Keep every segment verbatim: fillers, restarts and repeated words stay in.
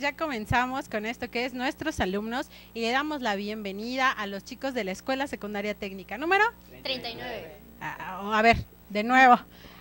ya comenzamos con esto que es nuestros alumnos y le damos la bienvenida a los chicos de la Escuela Secundaria Técnica número treinta y nueve. A, a ver, de nuevo.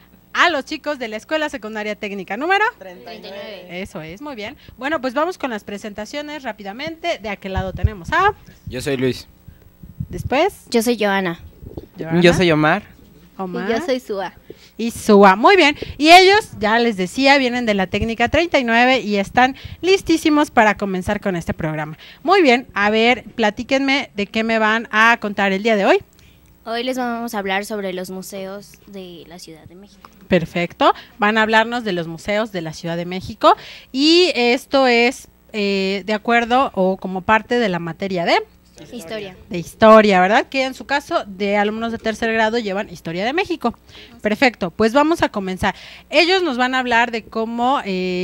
A los chicos de la Escuela Secundaria Técnica número treinta y nueve. Eso es, muy bien. Bueno, pues vamos con las presentaciones rápidamente. De aquel lado tenemos a... Yo soy Luis. Después... Yo soy Joana. Joana, Yo soy Omar. Omar Y yo soy Sua. y Sua. Muy bien. Y ellos, ya les decía, vienen de la técnica treinta y nueve y están listísimos para comenzar con este programa. Muy bien, a ver, platíquenme de qué me van a contar el día de hoy. Hoy les vamos a hablar sobre los museos de la Ciudad de México. Perfecto, van a hablarnos de los museos de la Ciudad de México y esto es eh, de acuerdo o como parte de la materia de... Historia. De historia, ¿verdad? Que en su caso de alumnos de tercer grado llevan historia de México. Perfecto, pues vamos a comenzar. Ellos nos van a hablar de cómo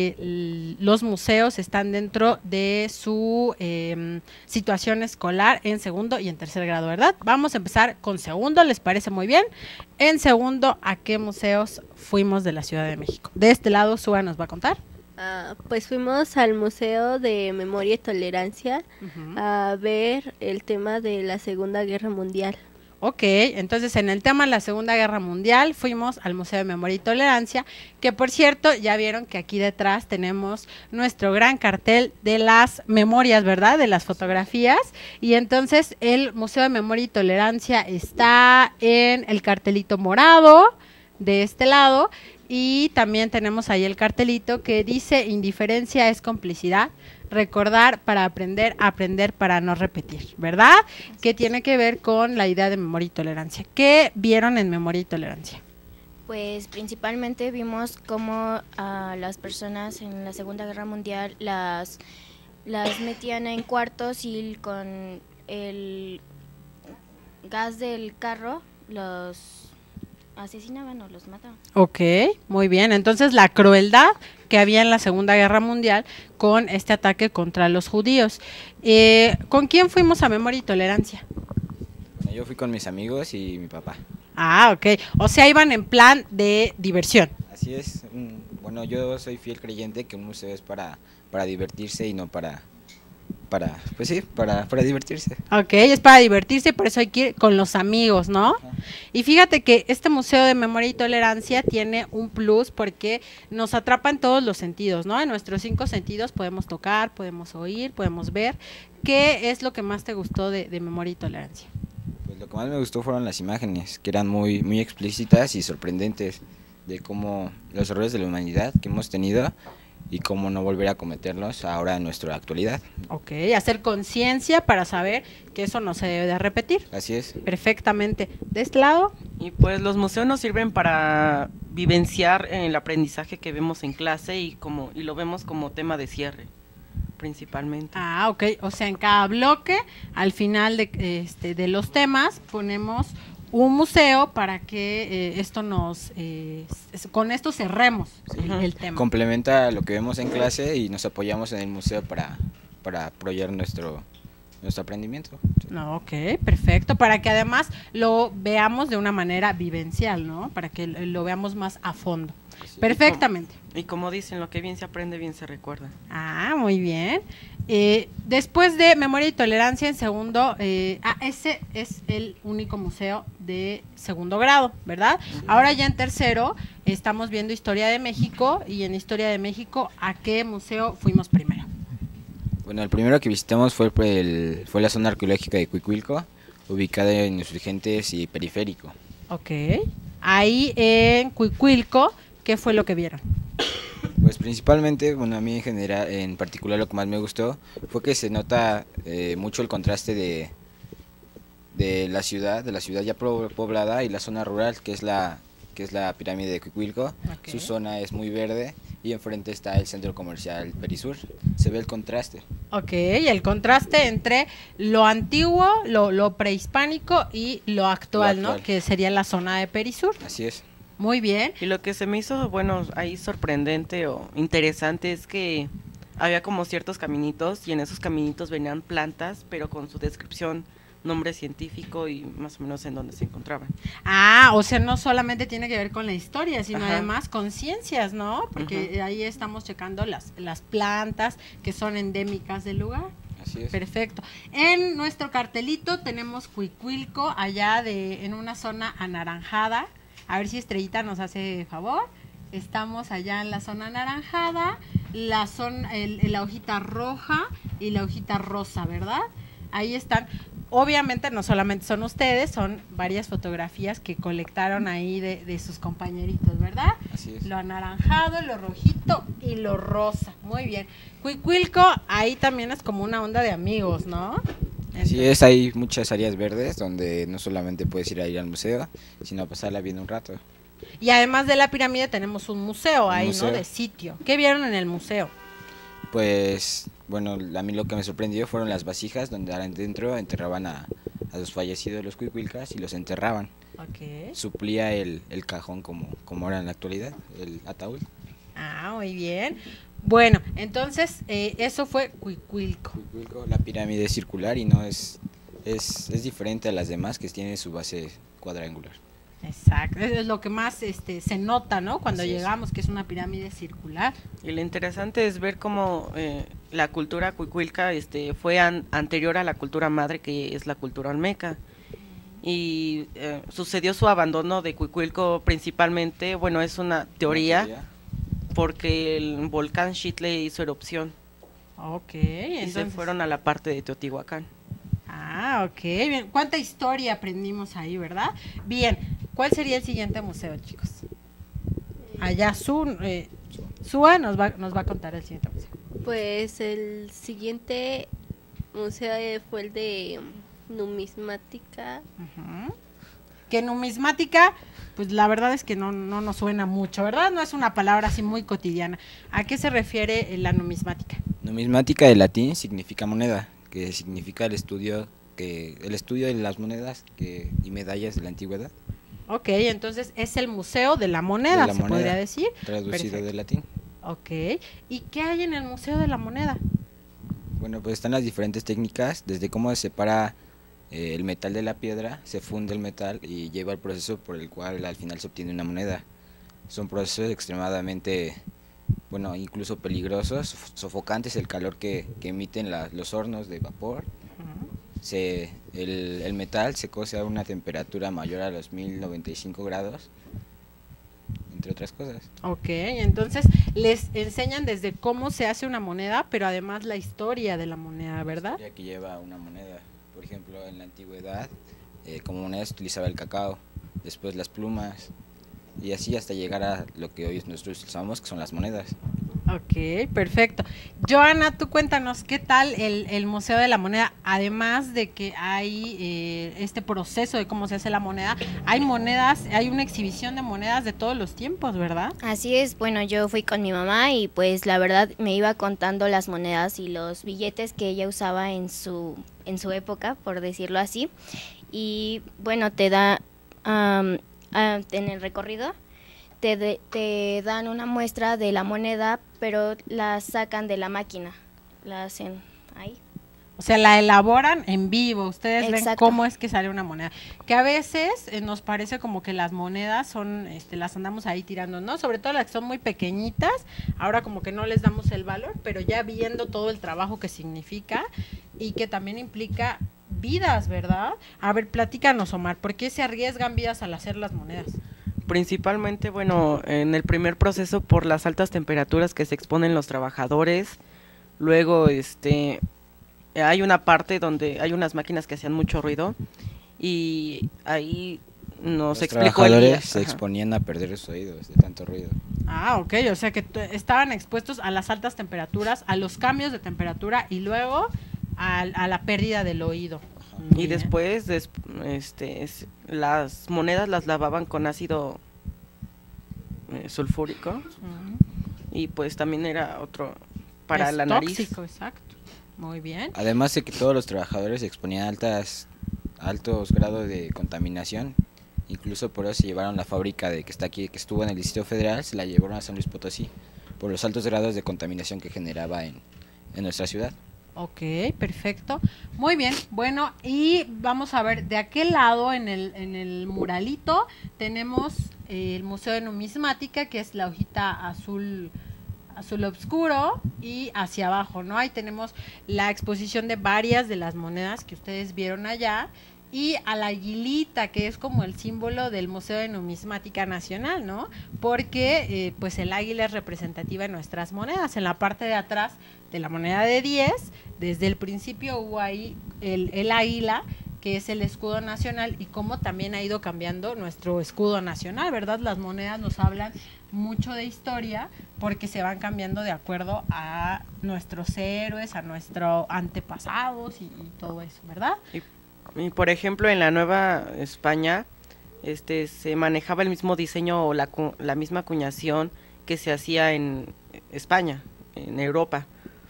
eh, los museos están dentro de su eh, situación escolar en segundo y en tercer grado, ¿verdad? Vamos a empezar con segundo, ¿les parece muy bien? En segundo, ¿a qué museos fuimos de la Ciudad de México? De este lado, Sua nos va a contar. Ah, pues fuimos al Museo de Memoria y Tolerancia Uh-huh. a ver el tema de la Segunda Guerra Mundial. Ok, entonces en el tema de la Segunda Guerra Mundial fuimos al Museo de Memoria y Tolerancia, que por cierto ya vieron que aquí detrás tenemos nuestro gran cartel de las memorias, ¿verdad? De las fotografías, y entonces el Museo de Memoria y Tolerancia está en el cartelito morado de este lado, y también tenemos ahí el cartelito que dice indiferencia es complicidad, recordar para aprender, aprender para no repetir, ¿verdad? Que tiene que ver con la idea de memoria y tolerancia. ¿Qué vieron en memoria y tolerancia? Pues principalmente vimos cómo a las personas en la Segunda Guerra Mundial las, las metían en cuartos y con el gas del carro los asesinaban o los mataban. Ok, muy bien. Entonces la crueldad que había en la Segunda Guerra Mundial con este ataque contra los judíos. Eh, ¿Con quién fuimos a memoria y tolerancia? Bueno, yo fui con mis amigos y mi papá. Ah, ok. O sea, iban en plan de diversión. Así es. mm, Bueno, yo soy fiel creyente que un museo es para, para divertirse y no para, para, pues sí, para, para divertirse. Ok, es para divertirse, por eso hay que ir con los amigos, ¿no? Ajá. Y fíjate que este Museo de Memoria y Tolerancia tiene un plus porque nos atrapa en todos los sentidos, ¿no? En nuestros cinco sentidos podemos tocar, podemos oír, podemos ver. ¿Qué es lo que más te gustó de, de Memoria y Tolerancia? Pues lo que más me gustó fueron las imágenes, que eran muy, muy explícitas y sorprendentes de cómo los errores de la humanidad que hemos tenido y cómo no volver a cometerlos ahora en nuestra actualidad. Ok, hacer conciencia para saber que eso no se debe de repetir. Así es. Perfectamente. ¿De este lado? Y pues los museos nos sirven para vivenciar el aprendizaje que vemos en clase y como y lo vemos como tema de cierre, principalmente. Ah, ok. O sea, en cada bloque, al final de, este, de los temas, ponemos un museo para que eh, esto nos, eh, s- con esto cerremos el, Ujú. el tema. Complementa lo que vemos en clase y nos apoyamos en el museo para, para apoyar nuestro, nuestro aprendimiento. No, ok, perfecto, para que además lo veamos de una manera vivencial, ¿no? Para que lo lo veamos más a fondo. Perfectamente. Y como dicen, lo que bien se aprende, bien se recuerda. Ah, muy bien. Eh, después de Memoria y Tolerancia en segundo, eh, ah, ese es el único museo de segundo grado, ¿verdad? Ahora ya en tercero estamos viendo Historia de México y en Historia de México, ¿a qué museo fuimos primero? Bueno, el primero que visitamos fue, el, fue la zona arqueológica de Cuicuilco, ubicada en Insurgentes y Periférico. Ok. Ahí en Cuicuilco, ¿qué fue lo que vieron? Pues principalmente, bueno, a mí en general, en particular lo que más me gustó fue que se nota eh, mucho el contraste de, de la ciudad, de la ciudad ya pro- poblada y la zona rural, que es la que es la pirámide de Cuicuilco. Ok. Su zona es muy verde y enfrente está el centro comercial Perisur. Se ve el contraste. Ok, el contraste entre lo antiguo, lo, lo prehispánico y lo actual, Lo ¿no? actual. Que sería la zona de Perisur. Así es. Muy bien. Y lo que se me hizo, bueno, ahí sorprendente o interesante es que había como ciertos caminitos y en esos caminitos venían plantas, pero con su descripción nombre científico y más o menos en dónde se encontraban. Ah, o sea, no solamente tiene que ver con la historia, sino Ajá. además con ciencias, ¿no? Porque Ujú. ahí estamos checando las, las plantas que son endémicas del lugar. Así es. Perfecto. En nuestro cartelito tenemos Cuicuilco, allá de en una zona anaranjada. A ver si Estrellita nos hace favor. Estamos allá en la zona anaranjada, la zona, el, la hojita roja y la hojita rosa, ¿verdad? Ahí están. Obviamente no solamente son ustedes, son varias fotografías que colectaron ahí de, de sus compañeritos, ¿verdad? Así es. Lo anaranjado, lo rojito y lo rosa. Muy bien. Cuicuilco, ahí también es como una onda de amigos, ¿no? Así es, hay muchas áreas verdes donde no solamente puedes ir a ir al museo, sino a pasarla bien un rato. Y además de la pirámide tenemos un museo Un ahí, museo. ¿no? De sitio. ¿Qué vieron en el museo? Pues, bueno, a mí lo que me sorprendió fueron las vasijas donde adentro enterraban a, a los fallecidos, los cuicuilcas, y los enterraban. Ok. Suplía el, el cajón como, como ahora en la actualidad, el ataúd. Ah, muy bien. Bueno, entonces eh, eso fue Cuicuilco. Cuicuilco, la pirámide es circular y no es, es, es diferente a las demás que tiene su base cuadrangular. Exacto, es lo que más este, se nota, ¿no? Cuando Así es. llegamos, que es una pirámide circular. Y lo interesante es ver cómo eh, la cultura cuicuilca este, fue an- anterior a la cultura madre, que es la cultura olmeca. Y eh, sucedió su abandono de Cuicuilco principalmente, bueno, es una teoría, Una teoría. porque el volcán Xitle hizo erupción Ok, y entonces. se fueron a la parte de Teotihuacán. Ah, ok, bien. ¿Cuánta historia aprendimos ahí, verdad? Bien, ¿cuál sería el siguiente museo, chicos? Allá Su, eh, Sua nos va, nos va a contar el siguiente museo. Pues el siguiente museo eh, fue el de numismática. Ujú. Que numismática, pues la verdad es que no, no nos suena mucho, ¿verdad? No es una palabra así muy cotidiana. ¿A qué se refiere eh, la numismática? Numismática de latín significa moneda, que significa el estudio que el estudio de las monedas que, y medallas de la antigüedad, Ok, entonces es el museo de la moneda, De la se moneda. podría decir. traducido Perfecto. del latín. Ok, ¿y qué hay en el museo de la moneda? Bueno, pues están las diferentes técnicas, desde cómo se separa eh, el metal de la piedra, se funde el metal y lleva el proceso por el cual al final se obtiene una moneda. Son procesos extremadamente, bueno, incluso peligrosos, sof- sofocantes el calor que, que emiten la- los hornos de vapor. Ujú. Se, el, el metal se cose a una temperatura mayor a los mil noventa y cinco grados, entre otras cosas. Ok, entonces les enseñan desde cómo se hace una moneda, pero además la historia de la moneda, ¿verdad? Ya que lleva una moneda, por ejemplo, en la antigüedad, eh, como moneda se utilizaba el cacao, después las plumas, y así hasta llegar a lo que hoy nosotros usamos, que son las monedas. Ok, perfecto. Joana, tú cuéntanos, ¿qué tal el, el Museo de la Moneda? Además de que hay eh, este proceso de cómo se hace la moneda, hay monedas, hay una exhibición de monedas de todos los tiempos, ¿verdad? Así es, bueno, yo fui con mi mamá y pues la verdad me iba contando las monedas y los billetes que ella usaba en su, en su época, por decirlo así. Y bueno, te da, am, ah, en el recorrido, te, de- te dan una muestra de la moneda, pero la sacan de la máquina, la hacen ahí. O sea, la elaboran en vivo, ustedes ven Exacto. cómo es que sale una moneda. Que a veces eh, nos parece como que las monedas son, este, las andamos ahí tirando, ¿no? Sobre todo las que son muy pequeñitas, ahora como que no les damos el valor, pero ya viendo todo el trabajo que significa y que también implica vidas, ¿verdad? A ver, platícanos, Omar, ¿por qué se arriesgan vidas al hacer las monedas? Principalmente, bueno, en el primer proceso por las altas temperaturas que se exponen los trabajadores. Luego, este, hay una parte donde hay unas máquinas que hacían mucho ruido y ahí nos Los explicó el guía. trabajadores se Ajá. exponían a perder sus oídos de tanto ruido. Ah, ok, o sea que t- estaban expuestos a las altas temperaturas, a los cambios de temperatura y luego al- a, la pérdida del oído. Y Bien. después, des- este, es- las monedas las lavaban con ácido eh, sulfúrico Ujú. y pues también era otro para Es la nariz. tóxico, exacto. Muy bien. Además de que todos los trabajadores se exponían a altas, altos grados de contaminación, incluso por eso se llevaron la fábrica de que está aquí, que estuvo en el Distrito Federal, se la llevaron a San Luis Potosí, por los altos grados de contaminación que generaba en, en nuestra ciudad. Ok, perfecto. Muy bien, bueno, y vamos a ver, de aquel lado, en el, en el muralito, tenemos eh, el Museo de Numismática, que es la hojita azul, azul oscuro, y hacia abajo, ¿no? Ahí tenemos la exposición de varias de las monedas que ustedes vieron allá, y a la aguilita, que es como el símbolo del Museo de Numismática Nacional, ¿no? Porque eh, pues el águila es representativa en nuestras monedas. En la parte de atrás de la moneda de diez, desde el principio hubo ahí el, el águila, que es el escudo nacional, y cómo también ha ido cambiando nuestro escudo nacional, ¿verdad? Las monedas nos hablan mucho de historia porque se van cambiando de acuerdo a nuestros héroes, a nuestros antepasados y, y todo eso, ¿verdad? Y Y por ejemplo, en la Nueva España, este, se manejaba el mismo diseño o la, la misma acuñación que se hacía en España, en Europa.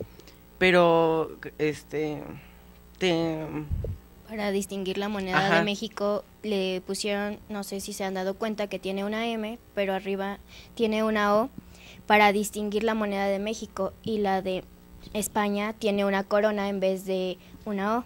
Pero, este, te... Para distinguir la moneda Ajá. de México le pusieron, no sé si se han dado cuenta que tiene una M, pero arriba tiene una O para distinguir la moneda de México, y la de España tiene una corona en vez de una O.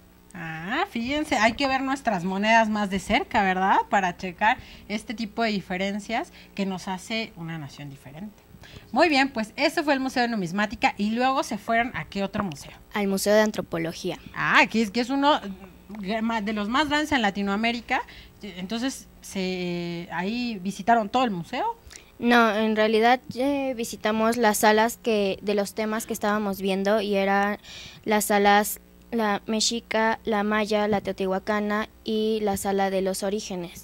Ah, fíjense, hay que ver nuestras monedas más de cerca, ¿verdad? Para checar este tipo de diferencias que nos hace una nación diferente. Muy bien, pues eso fue el Museo de Numismática, y luego se fueron ¿a qué otro museo? Al Museo de Antropología. Ah, aquí es que es uno de los más grandes en Latinoamérica. Entonces, se ahí visitaron todo el museo. No, en realidad eh, visitamos las salas que de los temas que estábamos viendo, y eran las salas la mexica, la maya, la teotihuacana y la sala de los orígenes.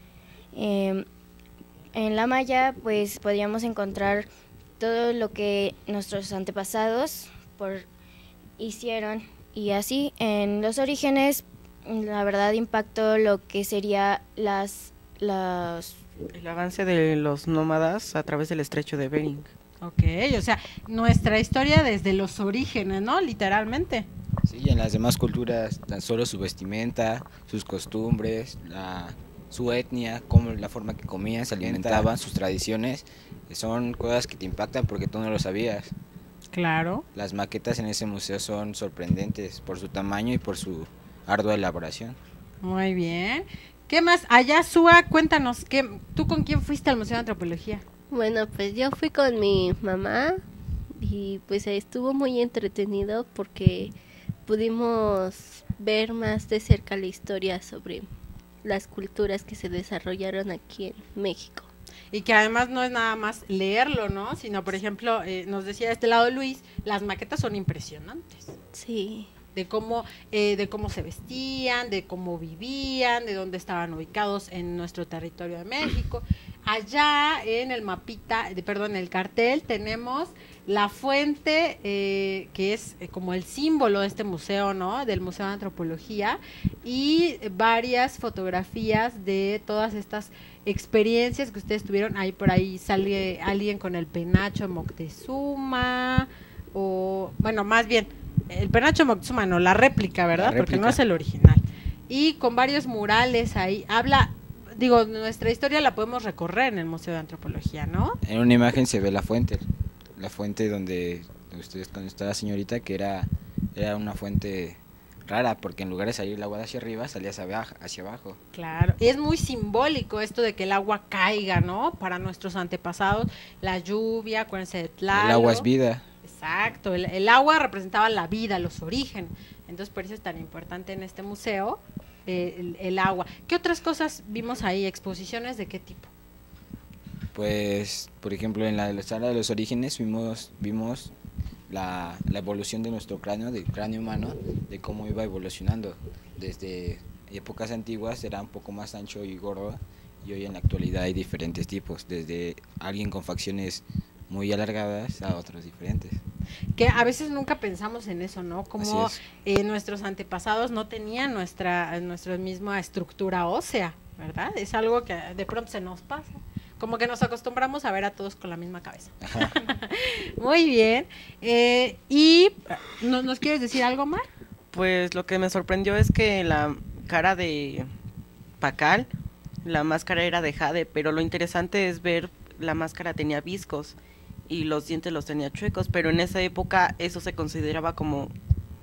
Eh, en la maya pues podíamos encontrar todo lo que nuestros antepasados por, hicieron, y así en los orígenes la verdad impactó lo que sería las, las el avance de los nómadas a través del estrecho de Bering. Ok, o sea, nuestra historia desde los orígenes, ¿no? Literalmente. Sí, y en las demás culturas, tan solo su vestimenta, sus costumbres, la, su etnia, cómo, la forma que comían, se alimentaban, sus tradiciones, son cosas que te impactan porque tú no lo sabías. Claro. Las maquetas en ese museo son sorprendentes por su tamaño y por su ardua elaboración. Muy bien. ¿Qué más? Allá, Sua, cuéntanos, ¿qué, ¿tú con quién fuiste al Museo de Antropología? Bueno, pues yo fui con mi mamá y pues estuvo muy entretenido porque pudimos ver más de cerca la historia sobre las culturas que se desarrollaron aquí en México. Y que además no es nada más leerlo, ¿no? Sino, por ejemplo, eh, nos decía de este lado Luis, las maquetas son impresionantes. Sí. De cómo, eh, de cómo se vestían, de cómo vivían, de dónde estaban ubicados en nuestro territorio de México. Allá en el mapita, de, perdón, en el cartel tenemos la fuente, eh, que es eh, como el símbolo de este museo, ¿no? Del Museo de Antropología, y varias fotografías de todas estas experiencias que ustedes tuvieron. Ahí por ahí sale alguien con el penacho Moctezuma, o, bueno, más bien, el penacho Moctezuma, no, la réplica, ¿verdad? La réplica. Porque no es el original. Y con varios murales ahí, habla... Digo, nuestra historia la podemos recorrer en el Museo de Antropología, ¿no? En una imagen se ve la fuente, la fuente donde ustedes, donde está la señorita, que era, era una fuente rara, porque en lugar de salir el agua de hacia arriba, salía hacia abajo, hacia abajo. Claro, y es muy simbólico esto de que el agua caiga, ¿no? Para nuestros antepasados, la lluvia, acuérdense de Tlaloc. El agua es vida. Exacto, el, el agua representaba la vida, los orígenes. Entonces, por eso es tan importante en este museo eh, el, el agua. ¿Qué otras cosas vimos ahí? ¿Exposiciones de qué tipo? Pues, por ejemplo, en la sala de los orígenes vimos, vimos la, la evolución de nuestro cráneo, del cráneo humano, de cómo iba evolucionando. Desde épocas antiguas era un poco más ancho y gordo, y hoy en la actualidad hay diferentes tipos, desde alguien con facciones muy alargadas a otros diferentes. Que a veces nunca pensamos en eso, ¿no? Como Así eh, nuestros antepasados no tenían nuestra, nuestra misma estructura ósea, ¿verdad? Es algo que de pronto se nos pasa. Como que nos acostumbramos a ver a todos con la misma cabeza. Ajá. Muy bien. Eh, ¿Y ¿no, nos quieres decir algo más? Pues lo que me sorprendió es que la cara de Pacal, la máscara era de jade, pero lo interesante es ver, la máscara tenía viscos y los dientes los tenía chuecos, pero en esa época eso se consideraba como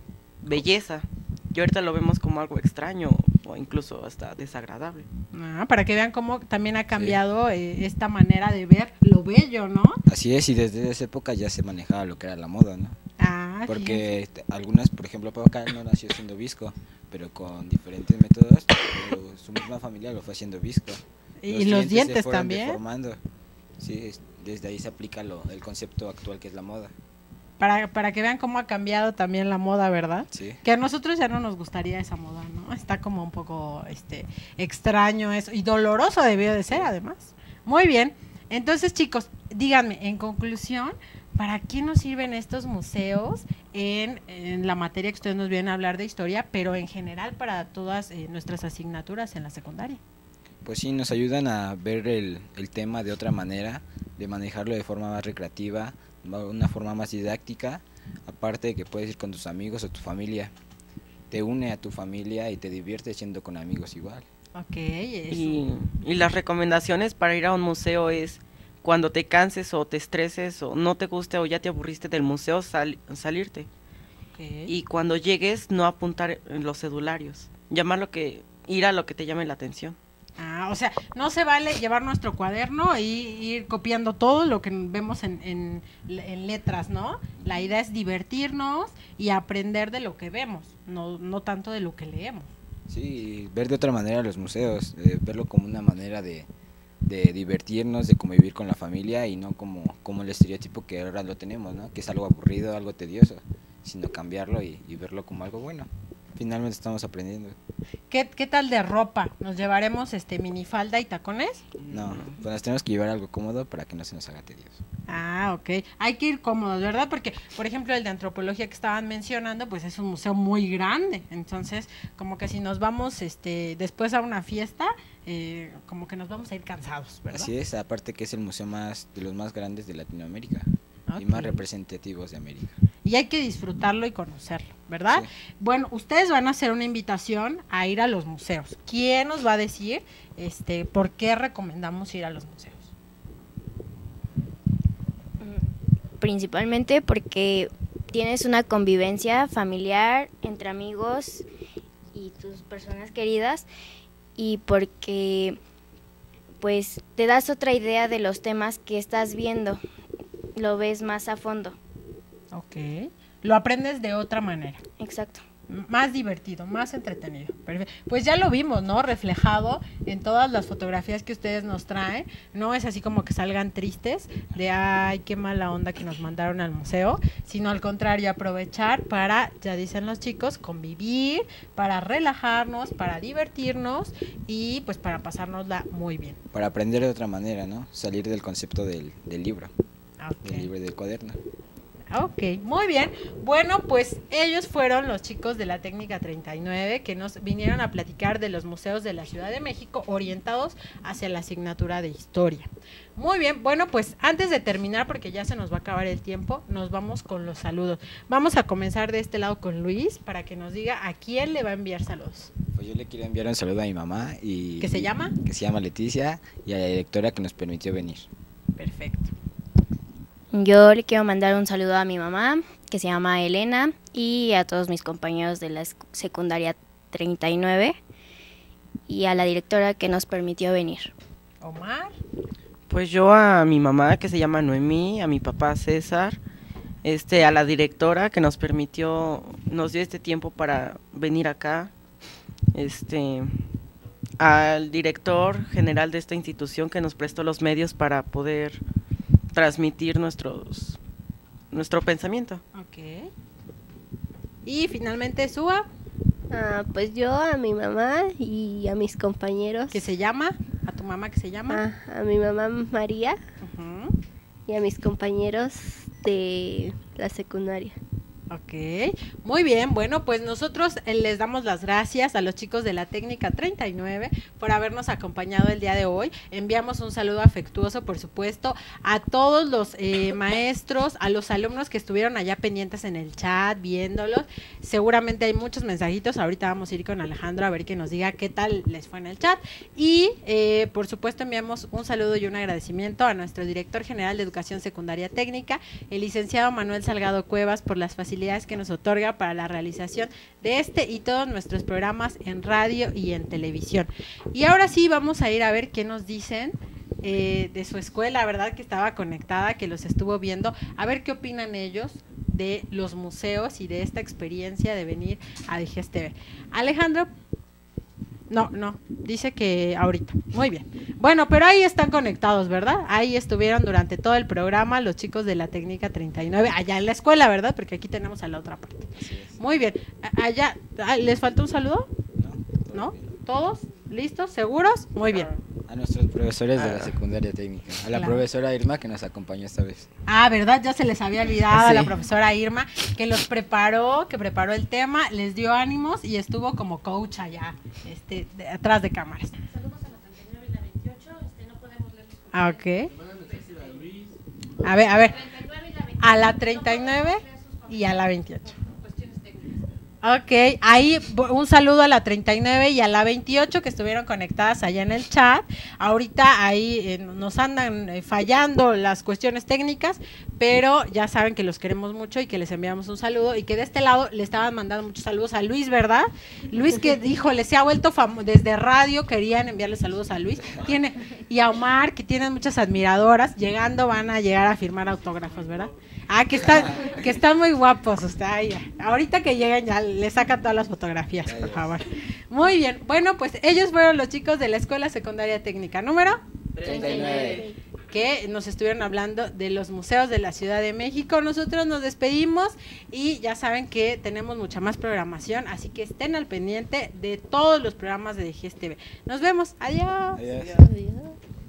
belleza. Y ahorita lo vemos como algo extraño o incluso hasta desagradable. Ah, para que vean cómo también ha cambiado sí. eh, esta manera de ver lo bello, ¿no? Así es, y desde esa época ya se manejaba lo que era la moda, ¿no? Ah, porque fíjense. algunas, por ejemplo, Pau Cal no nació siendo visco, pero con diferentes métodos, su misma familia lo fue haciendo visco. Y los, los dientes también. Deformando. Sí, desde ahí se aplica lo, el concepto actual que es la moda. Para, para que vean cómo ha cambiado también la moda, ¿verdad? Sí. Que a nosotros ya no nos gustaría esa moda, ¿no? Está como un poco este extraño eso, y doloroso debió de ser además. Muy bien, entonces chicos, díganme, en conclusión, ¿para qué nos sirven estos museos en, en la materia que ustedes nos vienen a hablar de historia, pero en general para todas eh, nuestras asignaturas en la secundaria? Pues sí, nos ayudan a ver el, el tema de otra manera, de manejarlo de forma más recreativa, una forma más didáctica, aparte de que puedes ir con tus amigos o tu familia, te une a tu familia y te diviertes yendo con amigos igual. Ok, eso. Y, y las recomendaciones para ir a un museo es cuando te canses o te estreses o no te guste o ya te aburriste del museo, sal, salirte. Okay. Y cuando llegues no apuntar en los cedularios, llamar lo que, ir a lo que te llame la atención. Ah, o sea, no se vale llevar nuestro cuaderno y ir copiando todo lo que vemos en, en, en letras, ¿no? La idea es divertirnos y aprender de lo que vemos, no, no tanto de lo que leemos. Sí, ver de otra manera los museos, eh, verlo como una manera de, de divertirnos, de convivir con la familia y no como, como el estereotipo que ahora lo tenemos, ¿no? Que es algo aburrido, algo tedioso, sino cambiarlo y, y verlo como algo bueno. Finalmente estamos aprendiendo. ¿Qué, qué tal de ropa? ¿Nos llevaremos este minifalda y tacones? No, pues nos tenemos que llevar algo cómodo para que no se nos haga tedioso. Ah, ok. Hay que ir cómodos, ¿verdad? Porque, por ejemplo, el de antropología que estaban mencionando, pues es un museo muy grande. Entonces, como que si nos vamos este después a una fiesta, eh, como que nos vamos a ir cansados, ¿verdad? Así es, aparte que es el museo más de los más grandes de Latinoamérica. Okay. Y más representativos de América. Y hay que disfrutarlo y conocerlo, ¿verdad? Sí. Bueno, ustedes van a hacer una invitación a ir a los museos. ¿Quién nos va a decir este por qué recomendamos ir a los museos? Principalmente porque tienes una convivencia familiar entre amigos y tus personas queridas, y porque pues te das otra idea de los temas que estás viendo, lo ves más a fondo. Ok, lo aprendes de otra manera. Exacto. Más divertido, más entretenido. Perfecto. Pues ya lo vimos, ¿no? Reflejado en todas las fotografías que ustedes nos traen. No es así como que salgan tristes de, ay, qué mala onda que nos mandaron al museo, sino al contrario, aprovechar para, ya dicen los chicos, convivir, para relajarnos, para divertirnos y pues para pasárnosla muy bien. Para aprender de otra manera, ¿no? Salir del concepto del, del libro, okay. del libro y del cuaderno. Ok, muy bien. Bueno, pues ellos fueron los chicos de la Técnica treinta y nueve que nos vinieron a platicar de los museos de la Ciudad de México orientados hacia la asignatura de historia. Muy bien, bueno, pues antes de terminar, porque ya se nos va a acabar el tiempo, nos vamos con los saludos. Vamos a comenzar de este lado con Luis para que nos diga a quién le va a enviar saludos. Pues yo le quiero enviar un saludo a mi mamá y... ¿Qué se llama? Que se llama Leticia, y a la directora que nos permitió venir. Perfecto. Yo le quiero mandar un saludo a mi mamá, que se llama Elena, y a todos mis compañeros de la secundaria treinta y nueve, y a la directora que nos permitió venir. Omar. Pues yo a mi mamá, que se llama Noemí, a mi papá César, este, a la directora que nos permitió, nos dio este tiempo para venir acá, este, al director general de esta institución que nos prestó los medios para poder transmitir nuestros nuestro pensamiento. Ok. Y finalmente Sua. Ah, pues yo a mi mamá y a mis compañeros. ¿Qué se llama? ¿A tu mamá que se llama? Ah, a mi mamá María uh-huh. y a mis compañeros de la secundaria. Ok, muy bien, bueno, pues nosotros les damos las gracias a los chicos de la Técnica treinta y nueve por habernos acompañado el día de hoy. Enviamos un saludo afectuoso, por supuesto, a todos los eh, maestros, a los alumnos que estuvieron allá pendientes en el chat, viéndolos. Seguramente hay muchos mensajitos, ahorita vamos a ir con Alejandro a ver que nos diga qué tal les fue en el chat. Y, eh, por supuesto, enviamos un saludo y un agradecimiento a nuestro director general de Educación Secundaria Técnica, el licenciado Manuel Salgado Cuevas, por las facilidades facilidades que nos otorga para la realización de este y todos nuestros programas en radio y en televisión. Y ahora sí vamos a ir a ver qué nos dicen eh, de su escuela, ¿verdad? Que estaba conectada, que los estuvo viendo, a ver qué opinan ellos de los museos y de esta experiencia de venir a D G S T V. Alejandro, no, no, dice que ahorita, muy bien. Bueno, pero ahí están conectados, ¿verdad? Ahí estuvieron durante todo el programa los chicos de la técnica treinta y nueve, allá en la escuela, ¿verdad? Porque aquí tenemos a la otra parte. Muy bien, allá, ¿les faltó un saludo? ¿No? ¿Todos? ¿Listos? ¿Seguros? Muy bien. A nuestros profesores de la secundaria técnica, a la Claro. profesora Irma que nos acompañó esta vez. Ah, ¿verdad? Ya se les había olvidado a Sí. la profesora Irma, que los preparó, que preparó el tema, les dio ánimos y estuvo como coach allá, este, de- atrás de cámaras. Saludos a la treinta y nueve y la veintiocho, este, no podemos leer los Ah, ok. A ver, a ver, treinta y nueve y la veintiocho. a la treinta y nueve y a la veintiocho. Cuestiones técnicas. Ok, ahí bo- un saludo a la treinta y nueve y a la veintiocho que estuvieron conectadas allá en el chat. Ahorita ahí eh, nos andan eh, fallando las cuestiones técnicas, pero ya saben que los queremos mucho y que les enviamos un saludo y que de este lado le estaban mandando muchos saludos a Luis, ¿verdad? Luis que dijo, les se ha vuelto famoso, desde radio querían enviarle saludos a Luis, tiene y a Omar que tienen muchas admiradoras, llegando van a llegar a firmar autógrafos, ¿verdad? Ah, que están, que están muy guapos, usted, ay, ahorita que lleguen ya les sacan todas las fotografías, por favor. Muy bien, bueno, pues ellos fueron los chicos de la Escuela Secundaria Técnica número treinta y nueve. que nos estuvieron hablando de los museos de la Ciudad de México. Nosotros nos despedimos y ya saben que tenemos mucha más programación, así que estén al pendiente de todos los programas de D G S T V. Nos vemos, adiós. Adiós. Adiós.